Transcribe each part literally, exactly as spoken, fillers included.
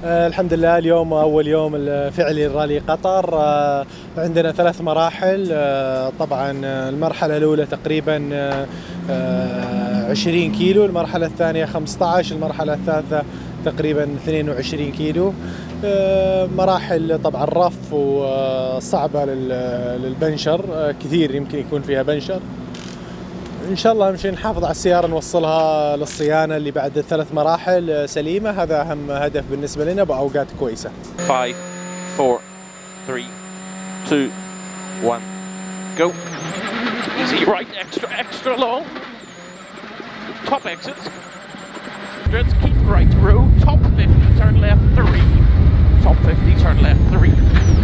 آه الحمد لله، اليوم أول يوم الفعلي لرالي قطر. آه عندنا ثلاث مراحل. آه طبعا المرحلة الأولى تقريبا آه عشرين كيلو، المرحلة الثانية خمسة عشر، المرحلة الثالثة تقريبا اثنين وعشرين كيلو. آه مراحل طبعا رف وصعبة للبنشر، آه كثير يمكن يكون فيها بنشر. إن شاء الله نمشي نحافظ على السيارة، نوصلها للصيانة اللي بعد الثلاث مراحل سليمة. هذا أهم هدف بالنسبة لنا بأوقات كويسة. five, four, three, two, one, go. Easy right, extra, extra long. Top exit. Let's keep right through. Top fifty, turn left three. Top fifty, turn left three.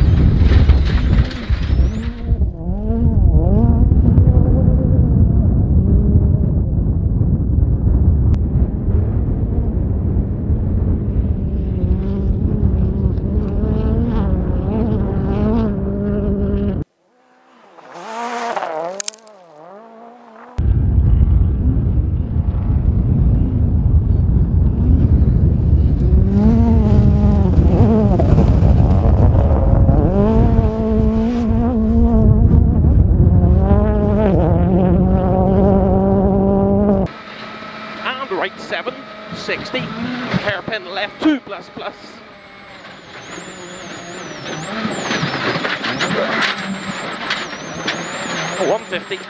Right seven, sixty, hairpin left two plus plus. one fifty.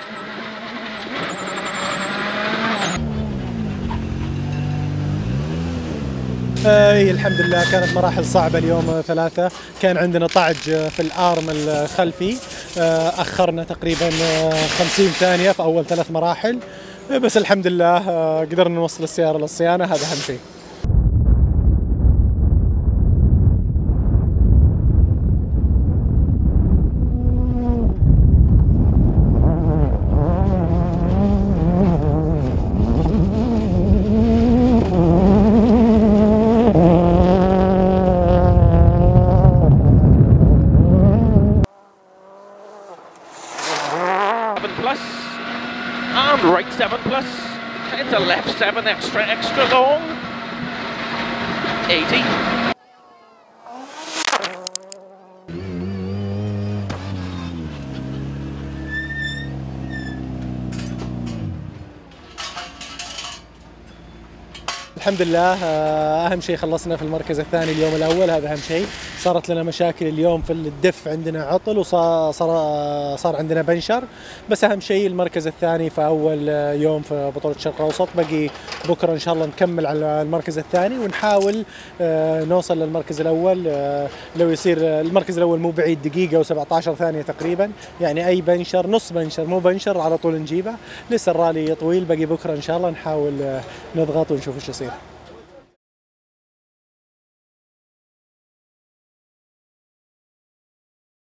اي الحمد لله، كانت مراحل صعبة اليوم ثلاثة. كان عندنا طعج في الارم الخلفي، اخرنا تقريبا خمسين ثانية في اول ثلاث مراحل، بس الحمد لله قدرنا نوصل السيارة للصيانة، هذا أهم شيء. Plus and right seven plus into left seven extra extra long. eighty. الحمد لله، اهم شيء خلصنا في المركز الثاني اليوم الاول، هذا اهم شيء. صارت لنا مشاكل اليوم في الدف، عندنا عطل وصار صار صار عندنا بنشر، بس اهم شيء المركز الثاني في اول يوم في بطولة الشرق الاوسط. بقي بكره ان شاء الله نكمل على المركز الثاني ونحاول نوصل للمركز الاول. لو يصير المركز الاول مو بعيد، دقيقة وسبعة عشر ثانية تقريبا، يعني اي بنشر نص بنشر مو بنشر على طول نجيبه. لسه الرالي طويل، بقي بكره ان شاء الله نحاول نضغط ونشوف ايش يصير.